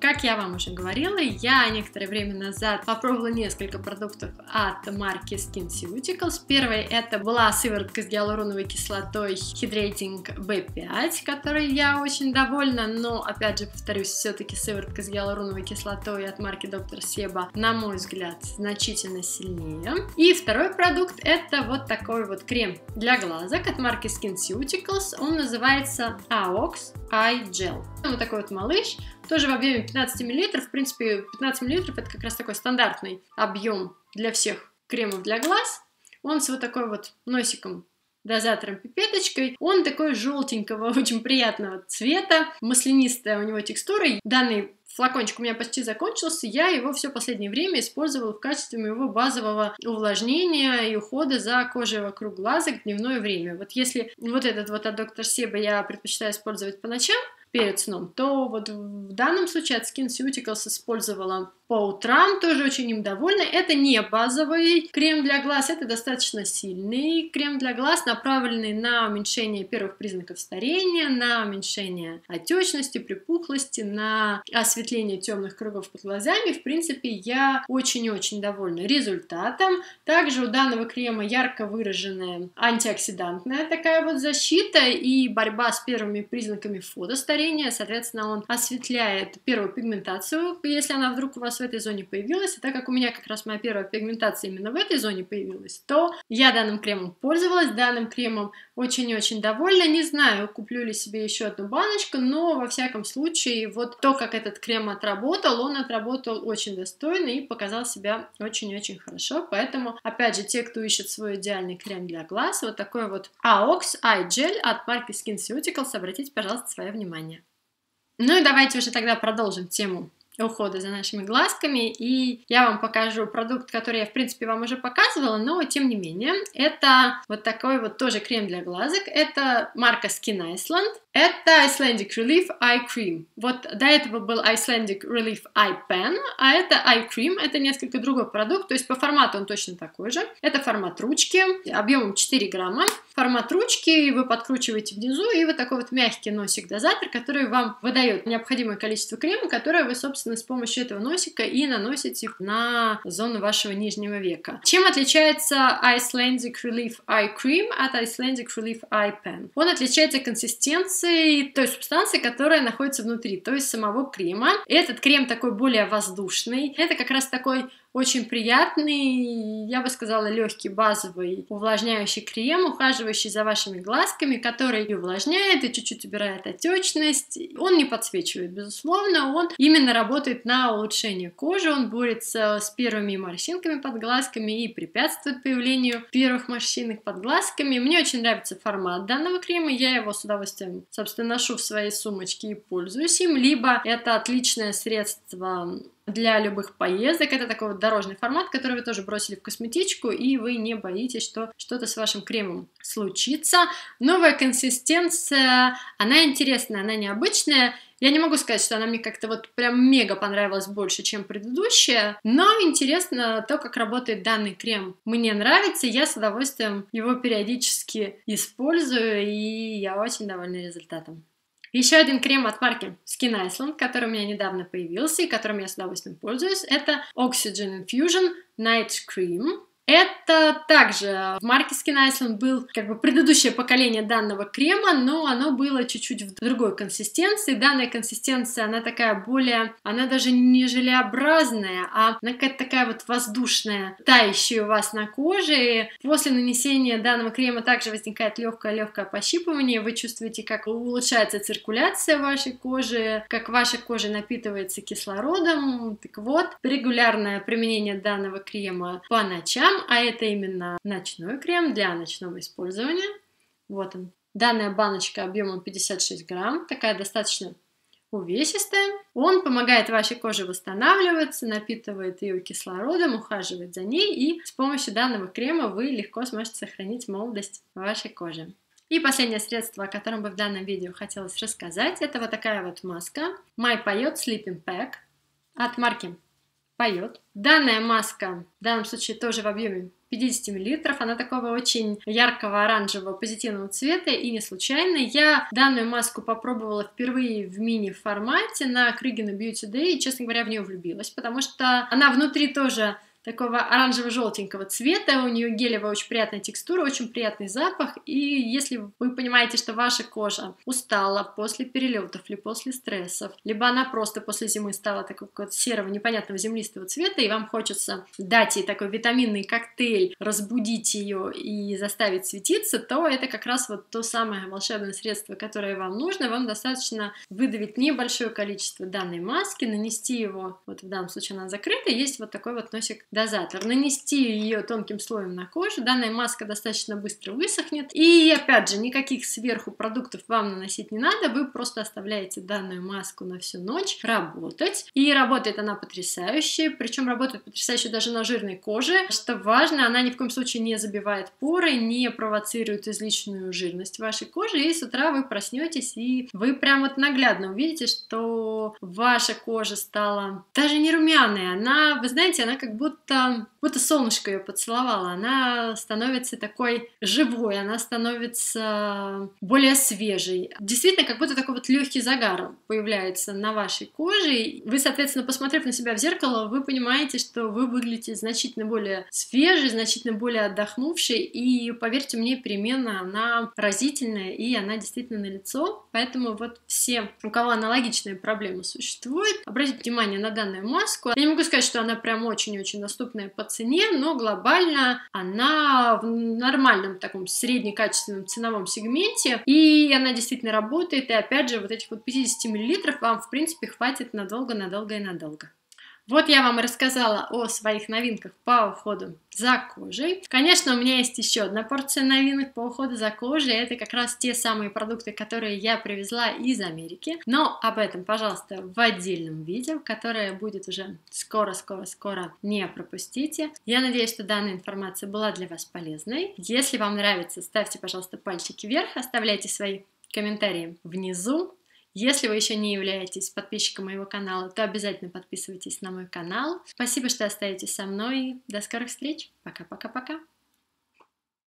Как я вам уже говорила, я некоторое время назад попробовала несколько продуктов от марки SkinCeuticals. Первый это была сыворотка с гиалуроновой кислотой Hydrating B5, которой я очень довольна, но опять же повторюсь, все-таки сыворотка с гиалуроновой кислотой от марки Dr. Seba, на мой взгляд, значительно сильнее. И второй продукт это вот такой вот крем для глазок от марки SkinCeuticals. Он называется AOX Eye Gel. Вот такой вот малыш, тоже в объеме 15 мл. В принципе, 15 мл это как раз такой стандартный объем для всех кремов для глаз. Он с вот такой вот носиком, дозатором, пипеточкой. Он такой желтенького, очень приятного цвета, маслянистая у него текстура. Данный флакончик у меня почти закончился, я его все последнее время использовала в качестве моего базового увлажнения и ухода за кожей вокруг глазок в дневное время. Вот если вот этот вот от Dr. Seba я предпочитаю использовать по ночам, перед сном, то вот в данном случае от SkinCeuticals использовала по утрам, тоже очень им довольна. Это не базовый крем для глаз, это достаточно сильный крем для глаз, направленный на уменьшение первых признаков старения, на уменьшение отечности, припухлости, на осветление темных кругов под глазами. В принципе, я очень-очень довольна результатом. Также у данного крема ярко выраженная антиоксидантная такая вот защита и борьба с первыми признаками фотостарения. Соответственно, он осветляет первую пигментацию, если она вдруг у вас в этой зоне появилась. И так как у меня как раз моя первая пигментация именно в этой зоне появилась, то я данным кремом пользовалась, данным кремом очень-очень довольна. Не знаю, куплю ли себе еще одну баночку, но во всяком случае, вот то, как этот крем отработал, он отработал очень достойно и показал себя очень-очень хорошо. Поэтому, опять же, те, кто ищет свой идеальный крем для глаз, вот такой вот AOX Eye Gel от марки SkinCeuticals, обратите, пожалуйста, свое внимание. Ну и давайте уже тогда продолжим тему ухода за нашими глазками, и я вам покажу продукт, который я, в принципе, вам уже показывала, но тем не менее, это вот такой вот тоже крем для глазок, это марка Skin Iceland, это Icelandic Relief Eye Cream. Вот до этого был Icelandic Relief Eye Pen, а это Eye Cream, это несколько другой продукт, то есть по формату он точно такой же, это формат ручки, объемом 4 грамма, формат ручки, вы подкручиваете внизу, и вот такой вот мягкий носик-дозатор, который вам выдает необходимое количество крема, которое вы, собственно, с помощью этого носика и наносите на зону вашего нижнего века. Чем отличается Icelandic Relief Eye Cream от Icelandic Relief Eye Pen? Он отличается консистенцией той субстанции, которая находится внутри, то есть самого крема. Этот крем такой более воздушный. Это как раз такой очень приятный, я бы сказала, легкий базовый увлажняющий крем, ухаживающий за вашими глазками, который и увлажняет, и чуть-чуть убирает отечность. Он не подсвечивает, безусловно, он именно работает на улучшение кожи, он борется с первыми морщинками под глазками и препятствует появлению первых морщинок под глазками. Мне очень нравится формат данного крема, я его с удовольствием, собственно, ношу в своей сумочке и пользуюсь им, либо это отличное средство для любых поездок. Это такой вот дорожный формат, который вы тоже бросили в косметичку, и вы не боитесь, что что-то с вашим кремом случится. Новая консистенция, она интересная, она необычная. Я не могу сказать, что она мне как-то вот прям мега понравилась больше, чем предыдущая, но интересно то, как работает данный крем. Мне нравится, я с удовольствием его периодически использую, и я очень довольна результатом. Еще один крем от марки Skin Iceland, который у меня недавно появился и которым я с удовольствием пользуюсь, это Oxygen Infusion Night Cream. Это также в марке Skin Iceland был как бы предыдущее поколение данного крема, но оно было чуть-чуть в другой консистенции. Данная консистенция, она такая более, она даже не желеобразная, а она какая-то такая вот воздушная, тающая у вас на коже. И после нанесения данного крема также возникает легкое-легкое пощипывание. Вы чувствуете, как улучшается циркуляция вашей кожи, как ваша кожа напитывается кислородом. Так вот, регулярное применение данного крема по ночам, а это именно ночной крем для ночного использования. Вот он. Данная баночка объемом 56 грамм, такая достаточно увесистая. Он помогает вашей коже восстанавливаться, напитывает ее кислородом, ухаживает за ней, и с помощью данного крема вы легко сможете сохранить молодость вашей кожи. И последнее средство, о котором бы в данном видео хотелось рассказать, это вот такая вот маска My Payot Sleeping Pack от марки поет. Данная маска в данном случае тоже в объеме 50 мл, она такого очень яркого оранжевого позитивного цвета, и не случайно. Я данную маску попробовала впервые в мини-формате на Крюгена Beauty Day, и, честно говоря, в нее влюбилась, потому что она внутри тоже такого оранжево-желтенького цвета, у нее гелевая очень приятная текстура, очень приятный запах, и если вы понимаете, что ваша кожа устала после перелетов или после стрессов, либо она просто после зимы стала такого серого, непонятного землистого цвета, и вам хочется дать ей такой витаминный коктейль, разбудить ее и заставить светиться, то это как раз вот то самое волшебное средство, которое вам нужно. Вам достаточно выдавить небольшое количество данной маски, нанести его, вот в данном случае она закрыта, есть вот такой вот носик дозатор, нанести ее тонким слоем на кожу, данная маска достаточно быстро высохнет, и опять же, никаких сверху продуктов вам наносить не надо, вы просто оставляете данную маску на всю ночь работать, и работает она потрясающе, причем работает потрясающе даже на жирной коже, что важно, она ни в коем случае не забивает поры, не провоцирует излишнюю жирность вашей кожи, и с утра вы проснетесь, и вы прям вот наглядно увидите, что ваша кожа стала даже не румяная, она, вы знаете, она как будто солнышко ее поцеловало, она становится такой живой, она становится более свежей. Действительно, как будто такой вот легкий загар появляется на вашей коже. Вы, соответственно, посмотрев на себя в зеркало, вы понимаете, что вы выглядите значительно более свежей, значительно более отдохнувшей, и, поверьте мне, перемена, она разительная, и она действительно налицо. Поэтому вот все, у кого аналогичные проблемы существуют, обратите внимание на данную маску. Я не могу сказать, что она прям очень-очень доступная по цене, но глобально она в нормальном таком среднекачественном ценовом сегменте, и она действительно работает, и опять же, вот этих вот 50 мл вам, в принципе, хватит надолго, надолго и надолго. Вот я вам и рассказала о своих новинках по уходу за кожей. Конечно, у меня есть еще одна порция новинок по уходу за кожей. Это как раз те самые продукты, которые я привезла из Америки. Но об этом, пожалуйста, в отдельном видео, которое будет уже скоро-скоро-скоро. Не пропустите. Я надеюсь, что данная информация была для вас полезной. Если вам нравится, ставьте, пожалуйста, пальчики вверх, оставляйте свои комментарии внизу. Если вы еще не являетесь подписчиком моего канала, то обязательно подписывайтесь на мой канал. Спасибо, что остаетесь со мной. До скорых встреч. Пока-пока-пока.